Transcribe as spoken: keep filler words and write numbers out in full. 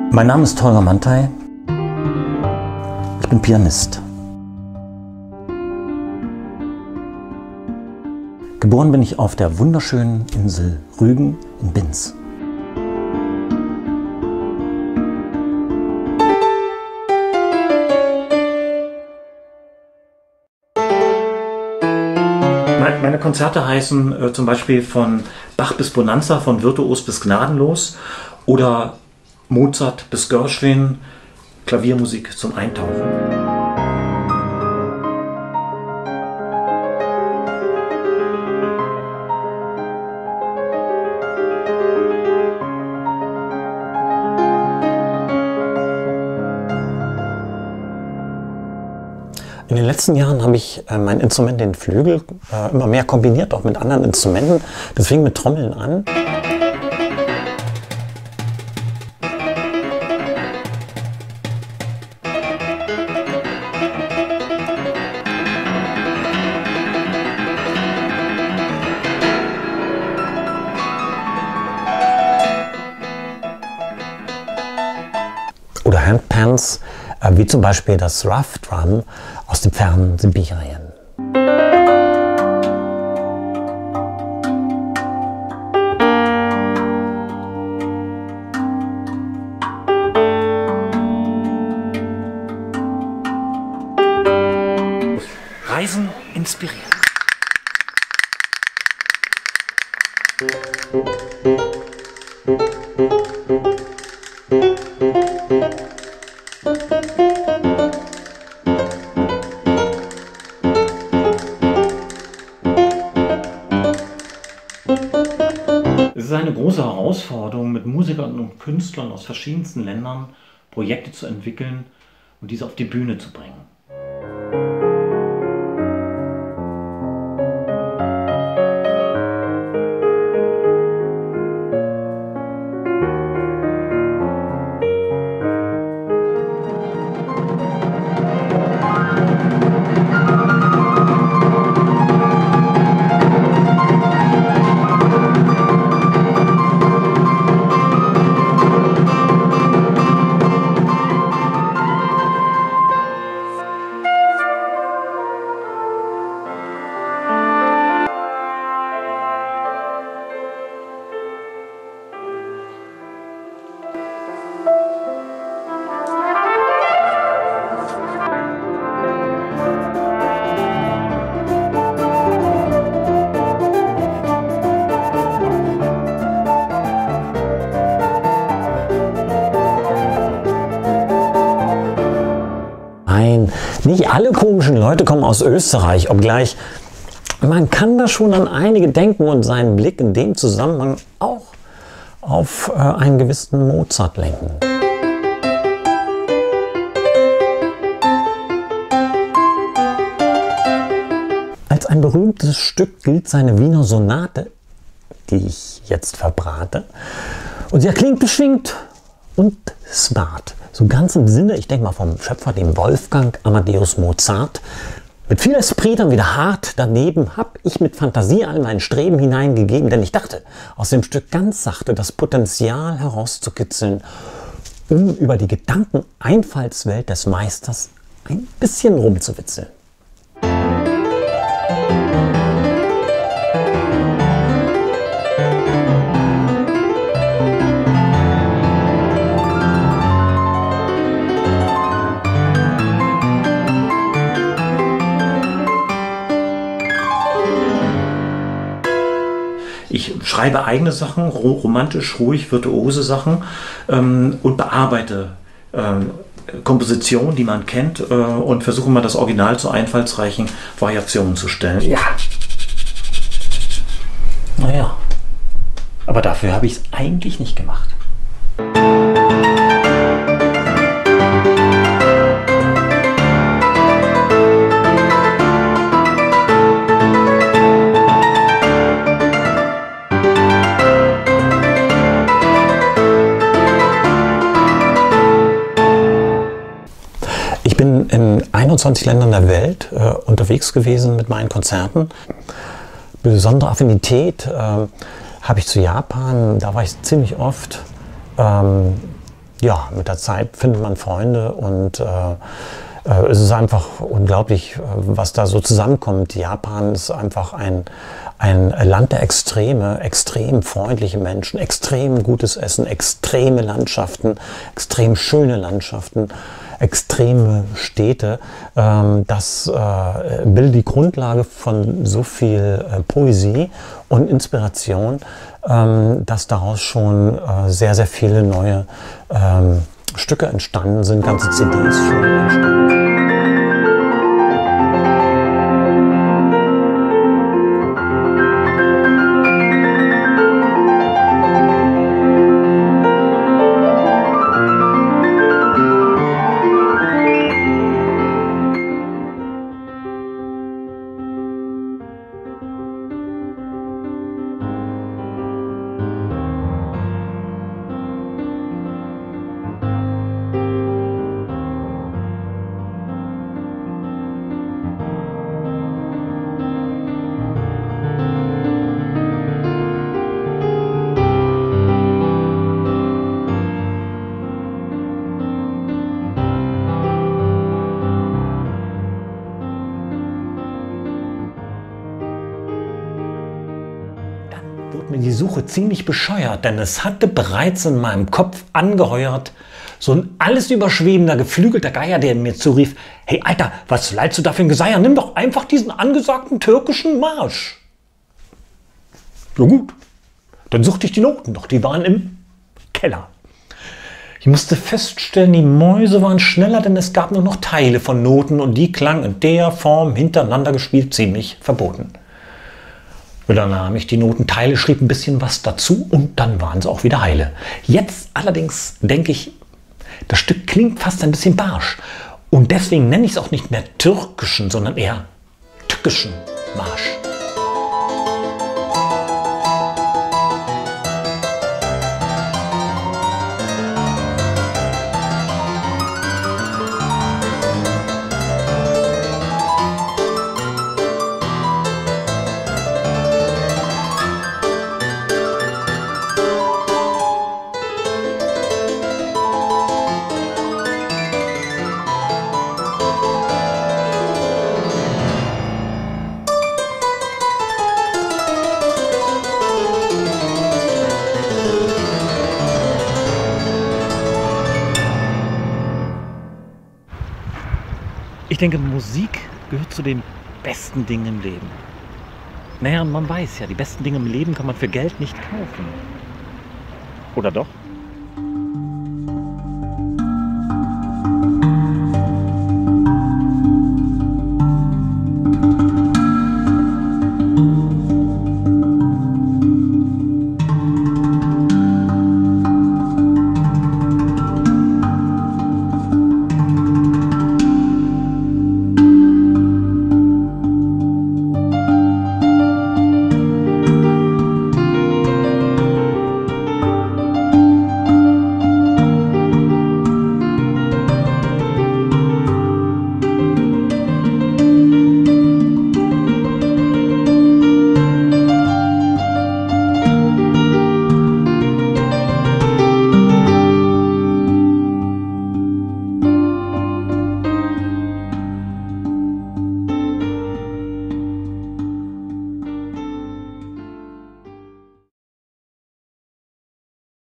Mein Name ist Holger Manthey. Ich bin Pianist. Geboren bin ich auf der wunderschönen Insel Rügen in Binz. Meine Konzerte heißen äh, zum Beispiel von Bach bis Bonanza, von Virtuos bis Gnadenlos oder Mozart bis Gershwin, Klaviermusik zum Eintauchen. In den letzten Jahren habe ich äh, mein Instrument, den Flügel, äh, immer mehr kombiniert, auch mit anderen Instrumenten. Das fing mit Trommeln an. Oder Handpans, äh, wie zum Beispiel das Rough Drum aus dem fernen Sibirien. Reisen inspirieren. Es ist eine große Herausforderung, mit Musikern und Künstlern aus verschiedensten Ländern Projekte zu entwickeln und diese auf die Bühne zu bringen. Nein, nicht alle komischen Leute kommen aus Österreich, obgleich man kann da schon an einige denken und seinen Blick in dem Zusammenhang auch auf äh, einen gewissen Mozart lenken. Als ein berühmtes Stück gilt seine Wiener Sonate, die ich jetzt verbrate, und sie erklingt beschwingt und smart. So ganz im Sinne, ich denke mal vom Schöpfer, dem Wolfgang Amadeus Mozart. Mit viel Esprit dann wieder hart daneben habe ich mit Fantasie all mein Streben hineingegeben, denn ich dachte, aus dem Stück ganz sachte das Potenzial herauszukitzeln, um über die Gedankeneinfallswelt des Meisters ein bisschen rumzuwitzeln. Ich schreibe eigene Sachen, romantisch, ruhig, virtuose Sachen ähm, und bearbeite ähm, Kompositionen, die man kennt, äh, und versuche mal das Original zu einfallsreichen Variationen zu stellen. Ja. Naja, aber dafür habe ich es eigentlich nicht gemacht. Ich bin in einundzwanzig Ländern der Welt äh, unterwegs gewesen mit meinen Konzerten. Besondere Affinität äh, habe ich zu Japan, da war ich ziemlich oft. Ähm, ja, mit der Zeit findet man Freunde und äh, äh, es ist einfach unglaublich, was da so zusammenkommt. Japan ist einfach ein, ein Land der Extreme, extrem freundliche Menschen, extrem gutes Essen, extreme Landschaften, extrem schöne Landschaften, extreme Städte. Ähm, das äh, bildet die Grundlage von so viel äh, Poesie und Inspiration, ähm, dass daraus schon äh, sehr, sehr viele neue ähm, Stücke entstanden sind, ganze C Ds schon entstanden. Wurde mir die Suche ziemlich bescheuert, denn es hatte bereits in meinem Kopf angeheuert, so ein alles überschwebender, geflügelter Geier, der mir zurief: Hey Alter, was leidst du da für ein Geseier? Nimm doch einfach diesen angesagten türkischen Marsch. Ja gut, dann suchte ich die Noten, doch die waren im Keller. Ich musste feststellen, die Mäuse waren schneller, denn es gab nur noch Teile von Noten und die klangen in der Form hintereinander gespielt ziemlich verboten. Dann nahm ich die Notenteile, schrieb ein bisschen was dazu und dann waren sie auch wieder heile. Jetzt allerdings denke ich, das Stück klingt fast ein bisschen barsch. Und deswegen nenne ich es auch nicht mehr türkischen, sondern eher tückischen Marsch. Ich denke, Musik gehört zu den besten Dingen im Leben. Naja, man weiß ja, die besten Dinge im Leben kann man für Geld nicht kaufen. Oder doch?